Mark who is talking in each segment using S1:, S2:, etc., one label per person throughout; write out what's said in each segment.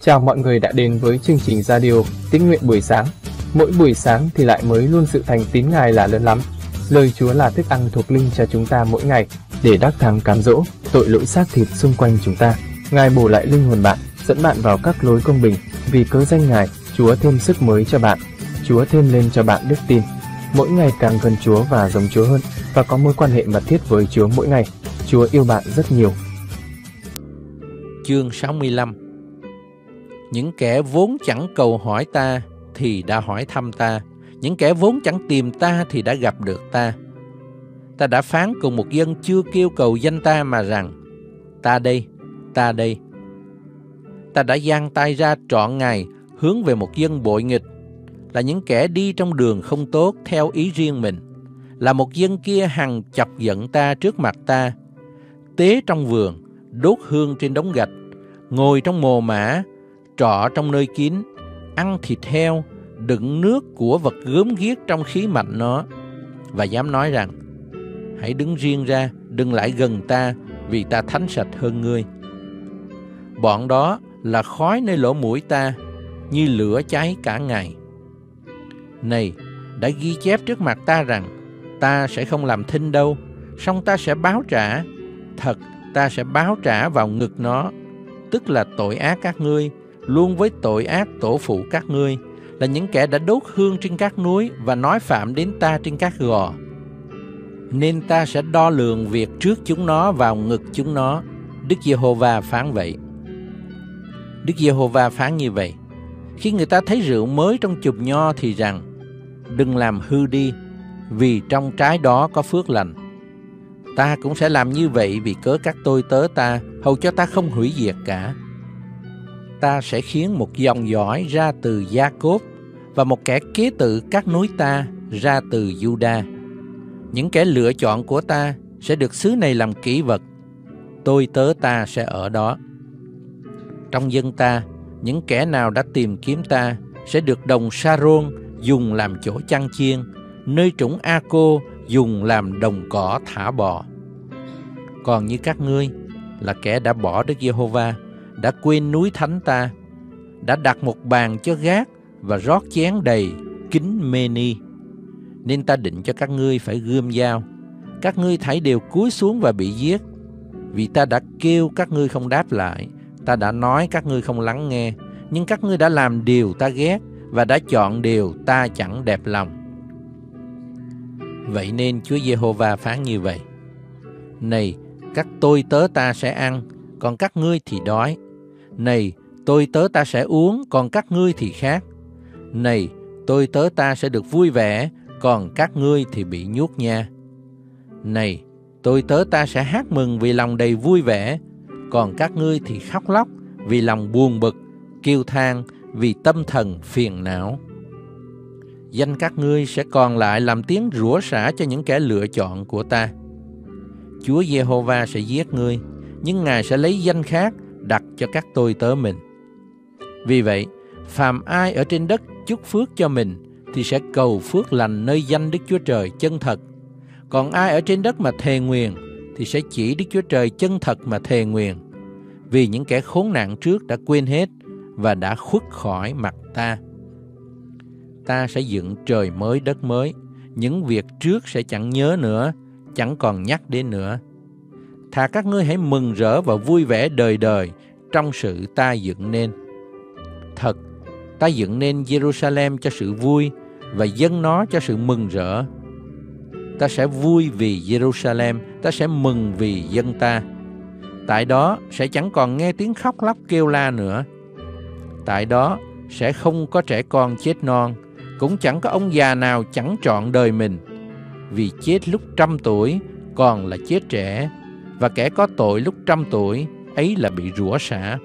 S1: Chào mọi người đã đến với chương trình radio Tín nguyện buổi sáng. Mỗi buổi sáng thì lại mới luôn sự thành tín Ngài là lớn lắm. Lời Chúa là thức ăn thuộc linh cho chúng ta mỗi ngày để đắc thắng cám dỗ tội lỗi xác thịt xung quanh chúng ta. Ngài bổ lại linh hồn bạn, dẫn bạn vào các lối công bình. Vì cớ danh Ngài, Chúa thêm sức mới cho bạn. Chúa thêm lên cho bạn đức tin. Mỗi ngày càng gần Chúa và giống Chúa hơn, và có mối quan hệ mật thiết với Chúa mỗi ngày. Chúa yêu bạn rất nhiều.
S2: Chương 65. Những kẻ vốn chẳng cầu hỏi ta thì đã hỏi thăm ta, những kẻ vốn chẳng tìm ta thì đã gặp được ta. Ta đã phán cùng một dân chưa kêu cầu danh ta mà rằng: Ta đây, ta đây. Ta đã giang tay ra trọn ngày hướng về một dân bội nghịch, là những kẻ đi trong đường không tốt theo ý riêng mình, là một dân kia hằng chọc giận ta trước mặt ta, tế trong vườn, đốt hương trên đống gạch, ngồi trong mồ mả, trọ trong nơi kín, ăn thịt heo, đựng nước của vật gớm ghiếc trong khí mạch nó, và dám nói rằng: Hãy đứng riêng ra, đừng lại gần ta, vì ta thánh sạch hơn ngươi. Bọn đó là khói nơi lỗ mũi ta, như lửa cháy cả ngày. Này, đã ghi chép trước mặt ta rằng: Ta sẽ không làm thinh đâu, song ta sẽ báo trả. Thật, ta sẽ báo trả vào ngực nó, tức là tội ác các ngươi, luôn với tội ác tổ phụ các ngươi, là những kẻ đã đốt hương trên các núi và nói phạm đến ta trên các gò. Nên ta sẽ đo lường việc trước chúng nó vào ngực chúng nó. Đức Giê-hô-va phán vậy. Đức Giê-hô-va phán như vậy: Khi người ta thấy rượu mới trong chùm nho thì rằng: Đừng làm hư đi, vì trong trái đó có phước lành. Ta cũng sẽ làm như vậy vì cớ các tôi tớ ta, hầu cho ta không hủy diệt cả. Ta sẽ khiến một dòng dõi ra từ Gia-cốp, và một kẻ kế tự các núi ta ra từ Giu-đa. Những kẻ lựa chọn của ta sẽ được xứ này làm kỷ vật. Tôi tớ ta sẽ ở đó. Trong dân ta, những kẻ nào đã tìm kiếm ta sẽ được đồng Sa-rôn dùng làm chỗ chăn chiên, nơi trũng A-cô dùng làm đồng cỏ thả bò. Còn như các ngươi là kẻ đã bỏ Đức Giê-hô-va, đã quên núi thánh ta, đã đặt một bàn cho gác và rót chén đầy kính mê-ni. Nên ta định cho các ngươi phải gươm dao, các ngươi thảy đều cúi xuống và bị giết. Vì ta đã kêu các ngươi không đáp lại, ta đã nói các ngươi không lắng nghe, nhưng các ngươi đã làm điều ta ghét và đã chọn điều ta chẳng đẹp lòng. Vậy nên Chúa Giê-hô-va phán như vậy: Này, các tôi tớ ta sẽ ăn, còn các ngươi thì đói. Này, tôi tớ ta sẽ uống, còn các ngươi thì khát. Này, tôi tớ ta sẽ được vui vẻ, còn các ngươi thì bị nhút nha. Này, tôi tớ ta sẽ hát mừng vì lòng đầy vui vẻ, còn các ngươi thì khóc lóc vì lòng buồn bực, kêu than vì tâm thần phiền não. Danh các ngươi sẽ còn lại làm tiếng rủa xả cho những kẻ lựa chọn của ta. Chúa Giê-hô-va sẽ giết ngươi, nhưng Ngài sẽ lấy danh khác đặt cho các tôi tớ mình. Vì vậy, phàm ai ở trên đất chúc phước cho mình thì sẽ cầu phước lành nơi danh Đức Chúa Trời chân thật. Còn ai ở trên đất mà thề nguyền thì sẽ chỉ Đức Chúa Trời chân thật mà thề nguyền. Vì những kẻ khốn nạn trước đã quên hết và đã khuất khỏi mặt ta. Ta sẽ dựng trời mới đất mới, những việc trước sẽ chẳng nhớ nữa, chẳng còn nhắc đến nữa. Thà các ngươi hãy mừng rỡ và vui vẻ đời đời trong sự ta dựng nên. Thật, ta dựng nên Jerusalem cho sự vui và dâng nó cho sự mừng rỡ. Ta sẽ vui vì Jerusalem, ta sẽ mừng vì dân ta. Tại đó sẽ chẳng còn nghe tiếng khóc lóc kêu la nữa. Tại đó sẽ không có trẻ con chết non, cũng chẳng có ông già nào chẳng trọn đời mình. Vì chết lúc 100 tuổi còn là chết trẻ, và kẻ có tội lúc 100 tuổi ấy là bị rủa xả.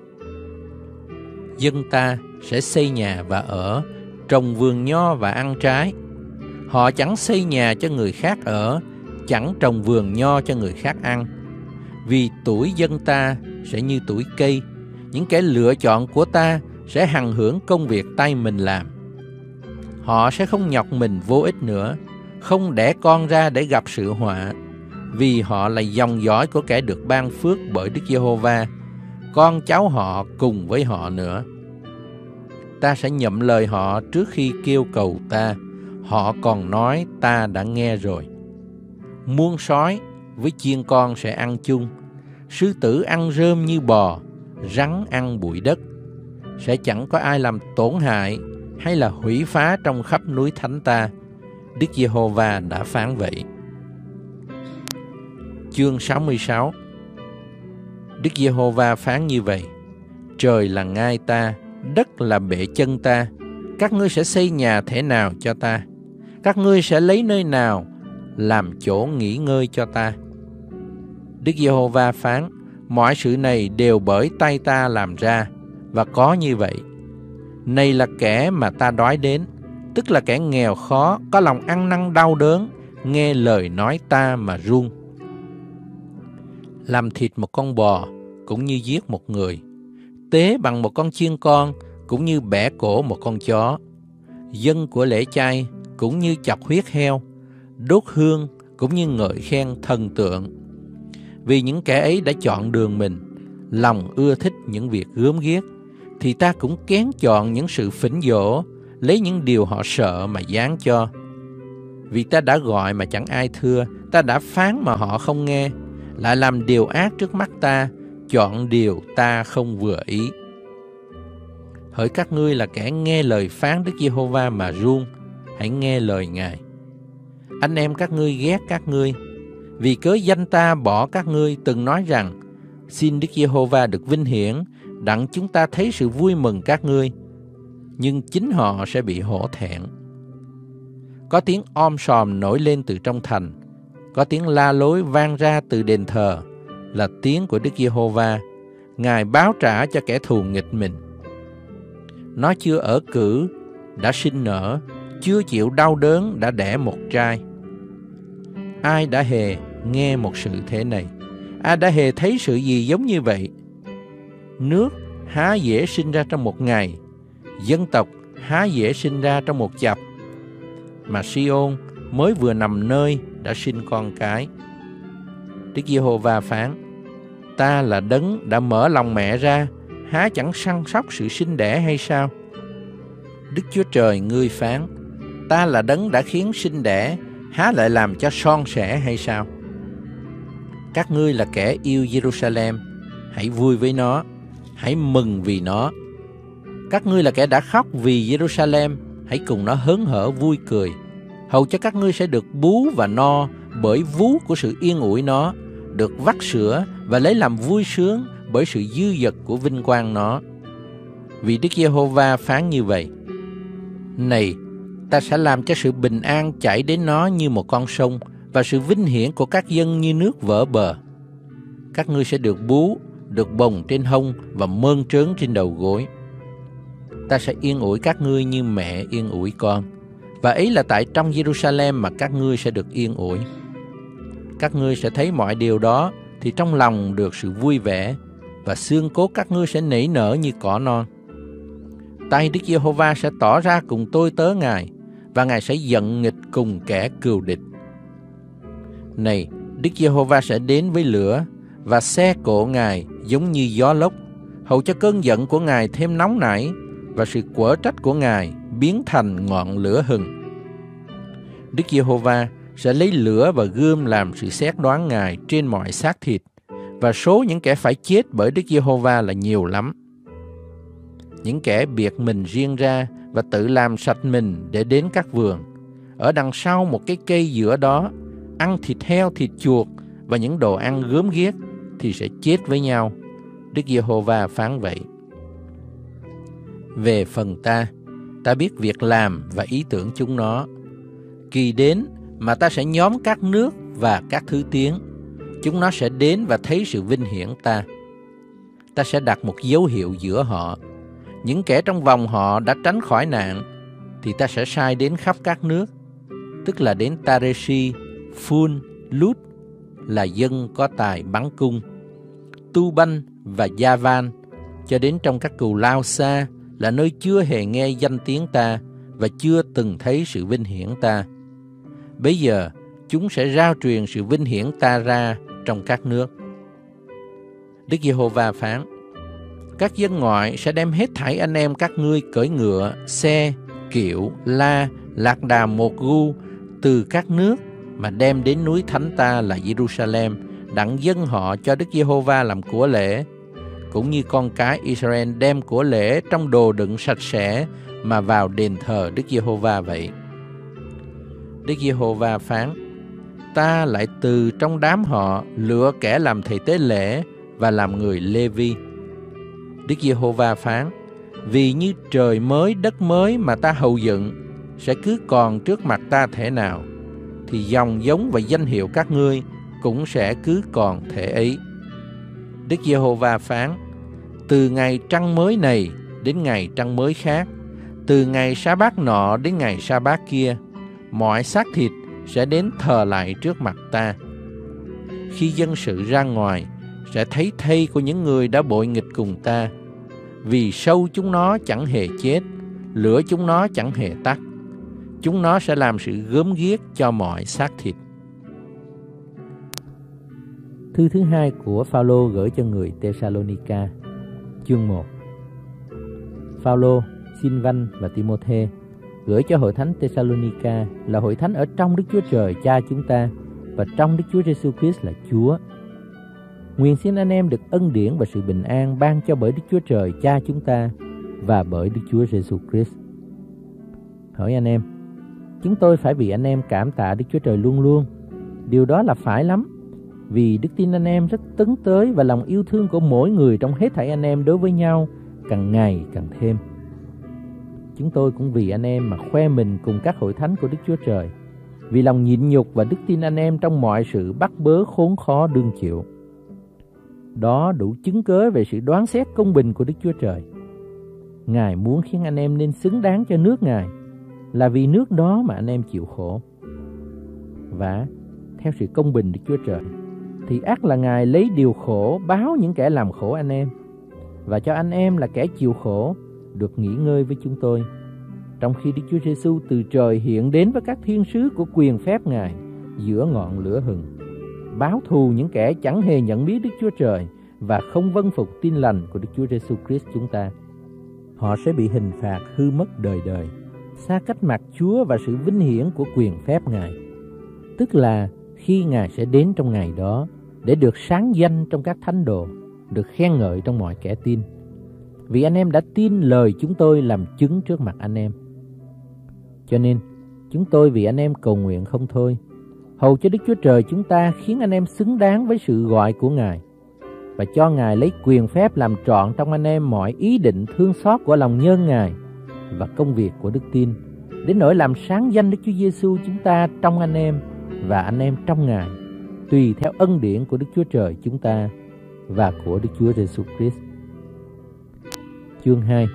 S2: Dân ta sẽ xây nhà và ở, trồng vườn nho và ăn trái. Họ chẳng xây nhà cho người khác ở, chẳng trồng vườn nho cho người khác ăn. Vì tuổi dân ta sẽ như tuổi cây, những kẻ lựa chọn của ta sẽ hằng hưởng công việc tay mình làm. Họ sẽ không nhọc mình vô ích nữa, không đẻ con ra để gặp sự họa, vì họ là dòng dõi của kẻ được ban phước bởi Đức Giê-hô-va, con cháu họ cùng với họ nữa. Ta sẽ nhậm lời họ trước khi kêu cầu ta. Họ còn nói ta đã nghe rồi. Muôn sói với chiên con sẽ ăn chung. Sư tử ăn rơm như bò, rắn ăn bụi đất. Sẽ chẳng có ai làm tổn hại hay là hủy phá trong khắp núi thánh ta. Đức Giê-hô-va đã phán vậy. Chương 66. Đức Giê-hô-va phán như vậy: Trời là ngai ta, đất là bệ chân ta. Các ngươi sẽ xây nhà thể nào cho ta? Các ngươi sẽ lấy nơi nào làm chỗ nghỉ ngơi cho ta? Đức Giê-hô-va phán: Mọi sự này đều bởi tay ta làm ra, và có như vậy. Này là kẻ mà ta đói đến, tức là kẻ nghèo khó, có lòng ăn năn đau đớn, nghe lời nói ta mà run. Làm thịt một con bò cũng như giết một người, tế bằng một con chiên con cũng như bẻ cổ một con chó. Dân của lễ chay cũng như chọc huyết heo, đốt hương cũng như ngợi khen thần tượng. Vì những kẻ ấy đã chọn đường mình, lòng ưa thích những việc gớm ghiếc, thì ta cũng kén chọn những sự phỉnh dỗ, lấy những điều họ sợ mà giáng cho. Vì ta đã gọi mà chẳng ai thưa, ta đã phán mà họ không nghe, lại làm điều ác trước mắt ta, chọn điều ta không vừa ý. Hỡi các ngươi là kẻ nghe lời phán Đức Giê-hô-va mà run, hãy nghe lời Ngài. Anh em các ngươi ghét các ngươi, vì cớ danh ta bỏ các ngươi, từng nói rằng: Xin Đức Giê-hô-va được vinh hiển, đặng chúng ta thấy sự vui mừng các ngươi. Nhưng chính họ sẽ bị hổ thẹn. Có tiếng om sòm nổi lên từ trong thành, có tiếng la lối vang ra từ đền thờ, là tiếng của Đức Giê-hô-va. Ngài báo trả cho kẻ thù nghịch mình. Nó chưa ở cữ đã sinh nở, chưa chịu đau đớn đã đẻ một trai. Ai đã hề nghe một sự thế này? Ai đã hề thấy sự gì giống như vậy? Nước há dễ sinh ra trong một ngày, dân tộc há dễ sinh ra trong một chập. Mà Si-ôn mới vừa nằm nơi đã sinh con cái. Đức Giê-hô-va phán: Ta là đấng đã mở lòng mẹ ra, há chẳng săn sóc sự sinh đẻ hay sao? Đức Chúa Trời ngươi phán: Ta là đấng đã khiến sinh đẻ, há lại làm cho son sẻ hay sao? Các ngươi là kẻ yêu Giê-ru-sa-lem, hãy vui với nó, hãy mừng vì nó. Các ngươi là kẻ đã khóc vì Giê-ru-sa-lem, hãy cùng nó hớn hở vui cười. Hầu cho các ngươi sẽ được bú và no bởi vú của sự yên ủi nó, được vắt sữa và lấy làm vui sướng bởi sự dư dật của vinh quang nó. Vì Đức Giê-hô-va phán như vậy: Này, ta sẽ làm cho sự bình an chảy đến nó như một con sông, và sự vinh hiển của các dân như nước vỡ bờ. Các ngươi sẽ được bú, được bồng trên hông và mơn trớn trên đầu gối. Ta sẽ yên ủi các ngươi như mẹ yên ủi con, và ấy là tại trong Giê-ru-sa-lem mà các ngươi sẽ được yên ủi. Các ngươi sẽ thấy mọi điều đó, thì trong lòng được sự vui vẻ, và xương cốt các ngươi sẽ nảy nở như cỏ non. Tay Đức Giê-hô-va sẽ tỏ ra cùng tôi tớ Ngài, và Ngài sẽ giận nghịch cùng kẻ cừu địch. Này, Đức Giê-hô-va sẽ đến với lửa, và xe cộ Ngài giống như gió lốc, hầu cho cơn giận của Ngài thêm nóng nảy, và sự quở trách của Ngài biến thành ngọn lửa hừng. Đức Giê-hô-va sẽ lấy lửa và gươm làm sự xét đoán Ngài trên mọi xác thịt, và số những kẻ phải chết bởi Đức Giê-hô-va là nhiều lắm. Những kẻ biệt mình riêng ra và tự làm sạch mình để đến các vườn, ở đằng sau một cái cây giữa đó, ăn thịt heo, thịt chuột và những đồ ăn gớm ghiếc, thì sẽ chết với nhau. Đức Giê-hô-va phán vậy. Về phần ta, ta biết việc làm và ý tưởng chúng nó. Kỳ đến mà ta sẽ nhóm các nước và các thứ tiếng. Chúng nó sẽ đến và thấy sự vinh hiển ta. Ta sẽ đặt một dấu hiệu giữa họ. Những kẻ trong vòng họ đã tránh khỏi nạn, thì ta sẽ sai đến khắp các nước, tức là đến Tareshi, Phun, Lút, là dân có tài bắn cung, Tu-banh và Gia-van, cho đến trong các cù lao xa, là nơi chưa hề nghe danh tiếng ta và chưa từng thấy sự vinh hiển ta. Bây giờ chúng sẽ rao truyền sự vinh hiển ta ra trong các nước. Đức Giê-hô-va phán: các dân ngoại sẽ đem hết thảy anh em các ngươi cưỡi ngựa, xe, kiệu, la, lạc đà một gu từ các nước mà đem đến núi thánh ta là Jerusalem, đặng dâng họ cho Đức Giê-hô-va làm của lễ, cũng như con cái Israel đem của lễ trong đồ đựng sạch sẽ mà vào đền thờ Đức Giê-hô-va vậy. Đức Giê-hô-va phán: Ta lại từ trong đám họ lựa kẻ làm thầy tế lễ và làm người Lê-vi. Đức Giê-hô-va phán: Vì như trời mới đất mới mà ta hầu dựng sẽ cứ còn trước mặt ta thể nào, thì dòng giống và danh hiệu các ngươi cũng sẽ cứ còn thể ấy. Đức Giê-hô-va phán: Từ ngày trăng mới này đến ngày trăng mới khác, từ ngày sa bát nọ đến ngày sa bát kia, mọi xác thịt sẽ đến thờ lại trước mặt ta. Khi dân sự ra ngoài, sẽ thấy thây của những người đã bội nghịch cùng ta, vì sâu chúng nó chẳng hề chết, lửa chúng nó chẳng hề tắt. Chúng nó sẽ làm sự gớm ghiếc cho mọi xác thịt.
S3: Thư thứ hai của Phao-lô gửi cho người Tê-sa-lô-ni-ca, chương 1. Phao-lô, Sin-văn và Ti-mô-thê gửi cho hội thánh Tê-sa-lô-ni-ca là hội thánh ở trong Đức Chúa Trời Cha chúng ta và trong Đức Chúa Giêsu Christ là Chúa. Nguyện xin anh em được ân điển và sự bình an ban cho bởi Đức Chúa Trời Cha chúng ta và bởi Đức Chúa Giêsu Christ. Hỏi anh em, chúng tôi phải vì anh em cảm tạ Đức Chúa Trời luôn luôn. Điều đó là phải lắm, vì đức tin anh em rất tấn tới và lòng yêu thương của mỗi người trong hết thảy anh em đối với nhau càng ngày càng thêm. Chúng tôi cũng vì anh em mà khoe mình cùng các hội thánh của Đức Chúa Trời, vì lòng nhịn nhục và đức tin anh em trong mọi sự bắt bớ khốn khó đương chịu. Đó đủ chứng cớ về sự đoán xét công bình của Đức Chúa Trời. Ngài muốn khiến anh em nên xứng đáng cho nước Ngài, là vì nước đó mà anh em chịu khổ. Và theo sự công bình Đức Chúa Trời, thì ắt là Ngài lấy điều khổ báo những kẻ làm khổ anh em, và cho anh em là kẻ chịu khổ được nghỉ ngơi với chúng tôi, trong khi Đức Chúa Giêsu từ trời hiện đến với các thiên sứ của quyền phép Ngài giữa ngọn lửa hừng, báo thù những kẻ chẳng hề nhận biết Đức Chúa Trời và không vâng phục tin lành của Đức Chúa Giêsu Christ chúng ta. Họ sẽ bị hình phạt hư mất đời đời, xa cách mặt Chúa và sự vinh hiển của quyền phép Ngài, tức là khi Ngài sẽ đến trong ngày đó để được sáng danh trong các thánh đồ, được khen ngợi trong mọi kẻ tin, vì anh em đã tin lời chúng tôi làm chứng trước mặt anh em. Cho nên chúng tôi vì anh em cầu nguyện không thôi, hầu cho Đức Chúa Trời chúng ta khiến anh em xứng đáng với sự gọi của Ngài, và cho Ngài lấy quyền phép làm trọn trong anh em mọi ý định thương xót của lòng nhơn Ngài và công việc của đức tin, đến nỗi làm sáng danh Đức Chúa Giêsu chúng ta trong anh em và anh em trong Ngài, tùy theo ân điển của Đức Chúa Trời chúng ta và của Đức Chúa Giêsu Christ. Chương 2.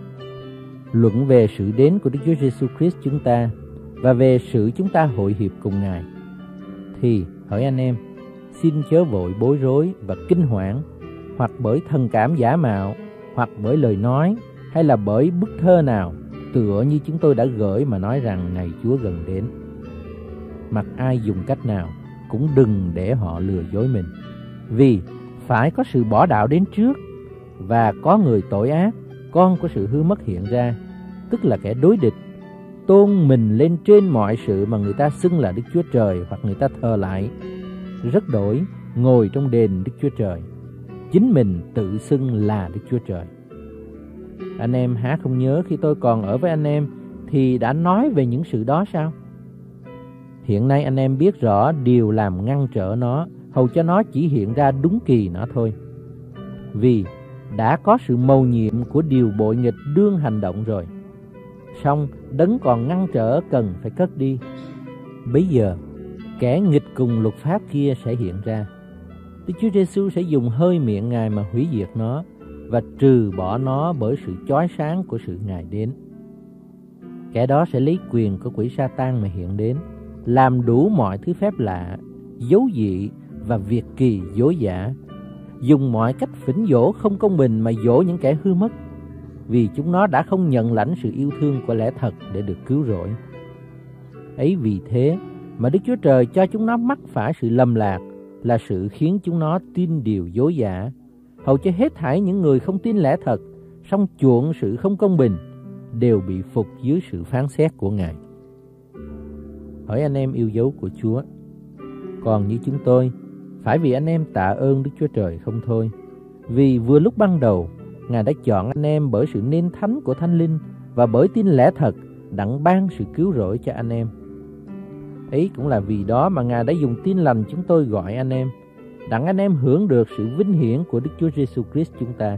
S3: Luận về sự đến của Đức Chúa Giêsu Christ chúng ta và về sự chúng ta hội hiệp cùng Ngài. Thì hỏi anh em, xin chớ vội bối rối và kinh hoảng, hoặc bởi thần cảm giả mạo, hoặc bởi lời nói, hay là bởi bức thơ nào, tựa như chúng tôi đã gửi mà nói rằng ngày Chúa gần đến. Mặc ai dùng cách nào, cũng đừng để họ lừa dối mình. Vì phải có sự bỏ đạo đến trước, và có người tội ác, con của sự hư mất hiện ra, tức là kẻ đối địch, tôn mình lên trên mọi sự mà người ta xưng là Đức Chúa Trời hoặc người ta thờ lại, rất đổi ngồi trong đền Đức Chúa Trời, chính mình tự xưng là Đức Chúa Trời. Anh em há không nhớ khi tôi còn ở với anh em thì đã nói về những sự đó sao? Hiện nay anh em biết rõ điều làm ngăn trở nó, hầu cho nó chỉ hiện ra đúng kỳ nó thôi. Vì đã có sự mầu nhiệm của điều bội nghịch đương hành động rồi, song đấng còn ngăn trở cần phải cất đi. Bấy giờ kẻ nghịch cùng luật pháp kia sẽ hiện ra. Đức Chúa Giêsu sẽ dùng hơi miệng Ngài mà hủy diệt nó và trừ bỏ nó bởi sự chói sáng của sự Ngài đến. Kẻ đó sẽ lấy quyền của quỷ Sa-tan mà hiện đến, làm đủ mọi thứ phép lạ, dấu dị và việc kỳ dối giả, dùng mọi cách phỉnh dỗ không công bình mà dỗ những kẻ hư mất, vì chúng nó đã không nhận lãnh sự yêu thương của lẽ thật để được cứu rỗi. Ấy vì thế mà Đức Chúa Trời cho chúng nó mắc phải sự lầm lạc, là sự khiến chúng nó tin điều dối giả, hầu cho hết thảy những người không tin lẽ thật, song chuộng sự không công bình, đều bị phục dưới sự phán xét của Ngài. Hỡi anh em yêu dấu của Chúa, còn như chúng tôi, phải vì anh em tạ ơn Đức Chúa Trời không thôi. Vì vừa lúc ban đầu, Ngài đã chọn anh em bởi sự nên thánh của Thánh Linh và bởi tin lẽ thật, đặng ban sự cứu rỗi cho anh em. Ấy cũng là vì đó mà Ngài đã dùng tin lành chúng tôi gọi anh em, đặng anh em hưởng được sự vinh hiển của Đức Chúa Giêsu Christ chúng ta.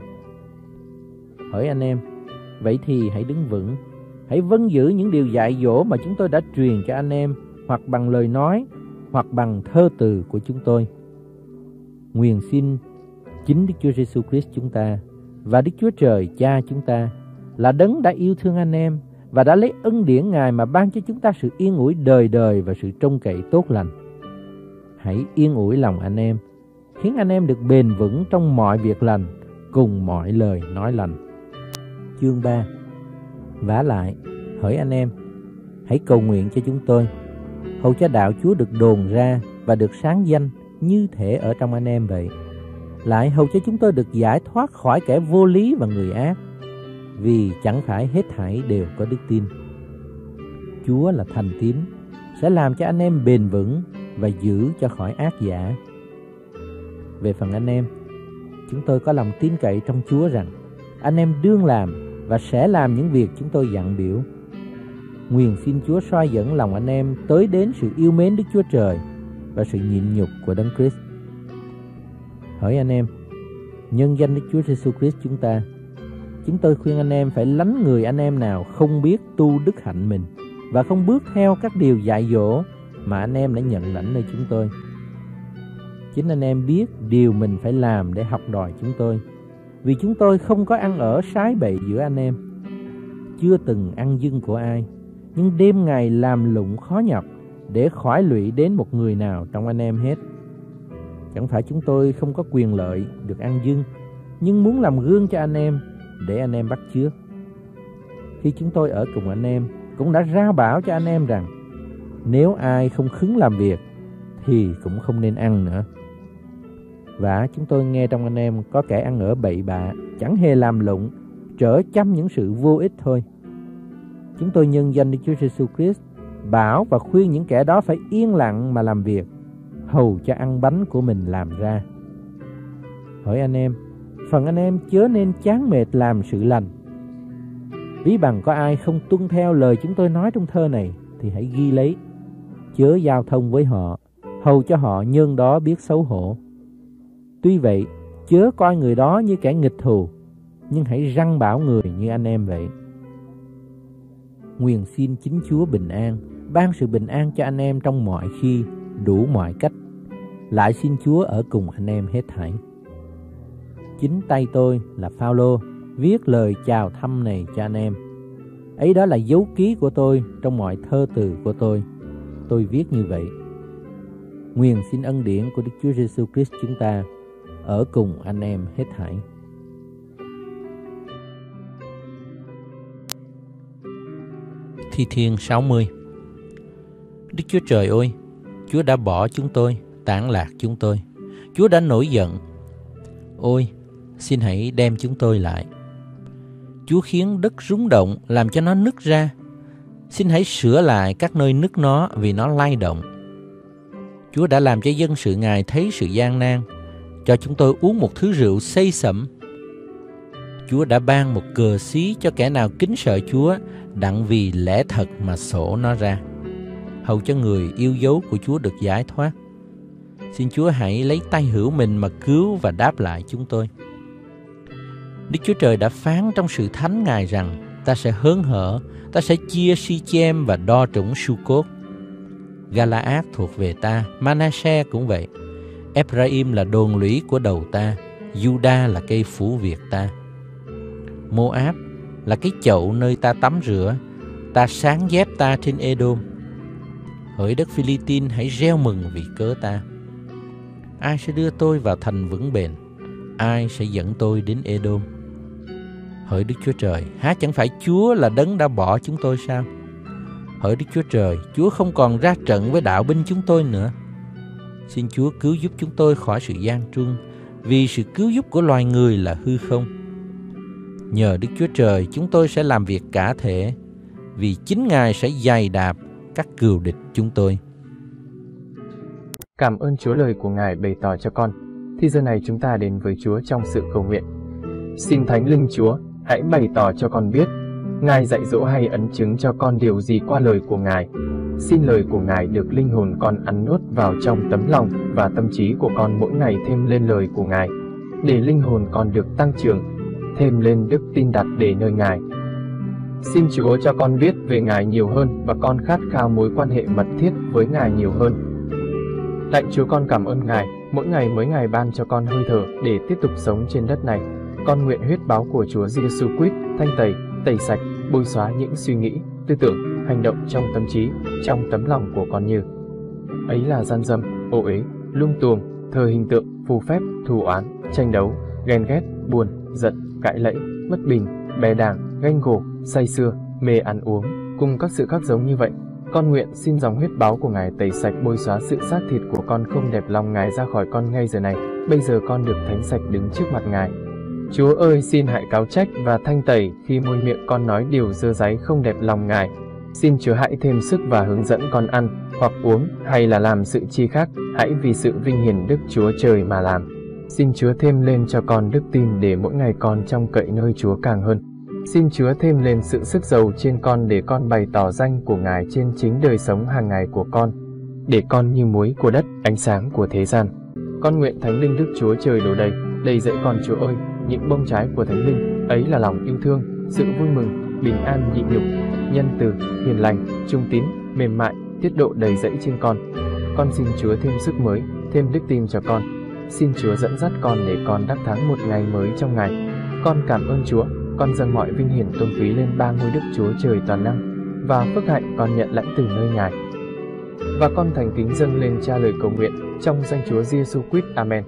S3: Hỡi anh em, vậy thì hãy đứng vững, hãy vâng giữ những điều dạy dỗ mà chúng tôi đã truyền cho anh em, hoặc bằng lời nói, hoặc bằng thơ từ của chúng tôi. Nguyện xin chính Đức Chúa Giêsu Christ chúng ta và Đức Chúa Trời Cha chúng ta là đấng đã yêu thương anh em và đã lấy ân điển Ngài mà ban cho chúng ta sự yên ủi đời đời và sự trông cậy tốt lành. Hãy yên ủi lòng anh em, khiến anh em được bền vững trong mọi việc lành, cùng mọi lời nói lành. Chương 3. Vả lại, hỡi anh em, hãy cầu nguyện cho chúng tôi, hầu cho đạo Chúa được đồn ra và được sáng danh như thể ở trong anh em vậy. Lại hầu cho chúng tôi được giải thoát khỏi kẻ vô lý và người ác, vì chẳng phải hết thảy đều có đức tin. Chúa là thành tín, sẽ làm cho anh em bền vững và giữ cho khỏi ác giả. Về phần anh em, chúng tôi có lòng tin cậy trong Chúa rằng anh em đương làm và sẽ làm những việc chúng tôi dặn biểu. Nguyện xin Chúa soi dẫn lòng anh em tới đến sự yêu mến Đức Chúa Trời và sự nhịn nhục của Đấng Christ. Hỡi anh em, nhân danh Đức Chúa Giêsu Christ chúng tôi khuyên anh em phải lánh người anh em nào không biết tu đức hạnh mình và không bước theo các điều dạy dỗ mà anh em đã nhận lãnh nơi chúng tôi. Chính anh em biết điều mình phải làm để học đòi chúng tôi, vì chúng tôi không có ăn ở sái bậy giữa anh em, chưa từng ăn dưng của ai, nhưng đêm ngày làm lụng khó nhọc để khỏi lụy đến một người nào trong anh em hết. Chẳng phải chúng tôi không có quyền lợi được ăn dưng, nhưng muốn làm gương cho anh em để anh em bắt chước. Khi chúng tôi ở cùng anh em, cũng đã rao bảo cho anh em rằng nếu ai không khứng làm việc thì cũng không nên ăn nữa. Và chúng tôi nghe trong anh em có kẻ ăn ở bậy bạ, chẳng hề làm lụng, trở chăm những sự vô ích thôi. Chúng tôi nhân danh Đức Chúa Giêsu Christ bảo và khuyên những kẻ đó phải yên lặng mà làm việc, hầu cho ăn bánh của mình làm ra. Hỡi anh em, phần anh em chớ nên chán mệt làm sự lành. Ví bằng có ai không tuân theo lời chúng tôi nói trong thơ này thì hãy ghi lấy, chớ giao thông với họ, hầu cho họ nhân đó biết xấu hổ. Tuy vậy, chớ coi người đó như kẻ nghịch thù, nhưng hãy răn bảo người như anh em vậy. Nguyện xin chính Chúa bình an, ban sự bình an cho anh em trong mọi khi, đủ mọi cách. Lại xin Chúa ở cùng anh em hết thảy. Chính tay tôi là Phao-lô viết lời chào thăm này cho anh em. Ấy đó là dấu ký của tôi trong mọi thơ từ của tôi. Tôi viết như vậy. Nguyện xin ân điển của Đức Chúa Giêsu Christ chúng ta ở cùng anh em hết thảy.
S2: Thi Thiên 60. Đức Chúa Trời ơi, Chúa đã bỏ chúng tôi, tản lạc chúng tôi. Chúa đã nổi giận. Ôi, xin hãy đem chúng tôi lại. Chúa khiến đất rung động, làm cho nó nứt ra. Xin hãy sửa lại các nơi nứt nó vì nó lay động. Chúa đã làm cho dân sự Ngài thấy sự gian nan, cho chúng tôi uống một thứ rượu say sẩm. Chúa đã ban một cờ xí cho kẻ nào kính sợ Chúa, đặng vì lẽ thật mà sổ nó ra, hầu cho người yêu dấu của Chúa được giải thoát. Xin Chúa hãy lấy tay hữu mình mà cứu và đáp lại chúng tôi. Đức Chúa Trời đã phán trong sự thánh Ngài rằng ta sẽ hớn hở, ta sẽ chia Si-chem và đo trũng Su-cốt. Gala-át thuộc về ta, Ma-na-se cũng vậy. Ephraim là đồn lũy của đầu ta, Juda là cây phủ việc ta. Mô-áp là cái chậu nơi ta tắm rửa, ta sáng dép ta trên Edom. Hỡi đất Phi-li-tin, hãy reo mừng vì cớ ta. Ai sẽ đưa tôi vào thành vững bền? Ai sẽ dẫn tôi đến Edom? Hỡi Đức Chúa Trời, há chẳng phải Chúa là đấng đã bỏ chúng tôi sao? Hỡi Đức Chúa Trời, Chúa không còn ra trận với đạo binh chúng tôi nữa. Xin Chúa cứu giúp chúng tôi khỏi sự gian truân vì sự cứu giúp của loài người là hư không. Nhờ Đức Chúa Trời chúng tôi sẽ làm việc cả thể, vì chính Ngài sẽ giày đạp các cừu địch chúng tôi.
S1: Cảm ơn Chúa lời của Ngài bày tỏ cho con. Thì giờ này chúng ta đến với Chúa trong sự cầu nguyện. Xin Thánh Linh Chúa, hãy bày tỏ cho con biết, Ngài dạy dỗ hay ấn chứng cho con điều gì qua lời của Ngài. Xin lời của Ngài được linh hồn con ăn nuốt vào trong tấm lòng và tâm trí của con mỗi ngày thêm lên lời của Ngài, để linh hồn con được tăng trưởng, thêm lên đức tin đặt để nơi Ngài. Xin Chúa cho con biết về Ngài nhiều hơn và con khát khao mối quan hệ mật thiết với Ngài nhiều hơn. Lạy Chúa, con cảm ơn Ngài, mỗi ngày mới Ngài ban cho con hơi thở để tiếp tục sống trên đất này. Con nguyện huyết báo của Chúa Giêsu Christ thanh tẩy, tẩy sạch, bôi xóa những suy nghĩ, tư tưởng, hành động trong tâm trí, trong tấm lòng của con như ấy là gian dâm, ô uế, lung tuồng, thờ hình tượng, phù phép, thù oán, tranh đấu, ghen ghét, buồn, giận, cãi lẫy, bất bình, bè đảng, ganh gổ, say sưa, mê ăn uống, cùng các sự khác giống như vậy. Con nguyện xin dòng huyết báo của Ngài tẩy sạch, bôi xóa sự xác thịt của con không đẹp lòng Ngài ra khỏi con ngay giờ này. Bây giờ con được thánh sạch đứng trước mặt Ngài. Chúa ơi, xin hãy cáo trách và thanh tẩy khi môi miệng con nói điều dơ dáy không đẹp lòng Ngài. Xin Chúa hãy thêm sức và hướng dẫn con ăn, hoặc uống, hay là làm sự chi khác, hãy vì sự vinh hiển Đức Chúa Trời mà làm. Xin Chúa thêm lên cho con đức tin để mỗi ngày con trông cậy nơi Chúa càng hơn. Xin Chúa thêm lên sự sức giàu trên con để con bày tỏ danh của Ngài trên chính đời sống hàng ngày của con, để con như muối của đất, ánh sáng của thế gian. Con nguyện Thánh Linh Đức Chúa Trời đổ đầy dẫy con. Chúa ơi, những bông trái của Thánh Linh ấy là lòng yêu thương, sự vui mừng, bình an, nhịn nhục, nhân từ, hiền lành, trung tín, mềm mại, tiết độ đầy dẫy trên con. Con xin Chúa thêm sức mới, thêm đức tin cho con. Xin Chúa dẫn dắt con để con đắc thắng một ngày mới trong Ngài. Con cảm ơn Chúa. Con dâng mọi vinh hiển tôn quý lên ba ngôi Đức Chúa Trời toàn năng, và phước hạnh con nhận lãnh từ nơi Ngài. Và con thành kính dâng lên Cha lời cầu nguyện trong danh Chúa Giêsu Christ. Amen.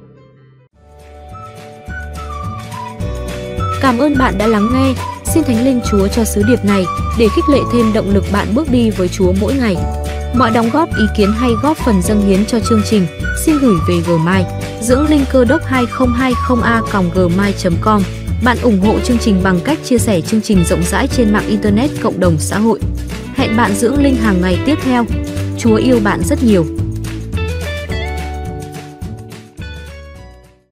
S4: Cảm ơn bạn đã lắng nghe. Xin Thánh Linh Chúa cho sứ điệp này để khích lệ thêm động lực bạn bước đi với Chúa mỗi ngày. Mọi đóng góp, ý kiến hay góp phần dâng hiến cho chương trình xin gửi về Gmail dưỡng linh cơ đốc 2020a@gmail.com. Bạn ủng hộ chương trình bằng cách chia sẻ chương trình rộng rãi trên mạng Internet, cộng đồng xã hội. Hẹn bạn dưỡng linh hàng ngày tiếp theo. Chúa yêu bạn rất nhiều.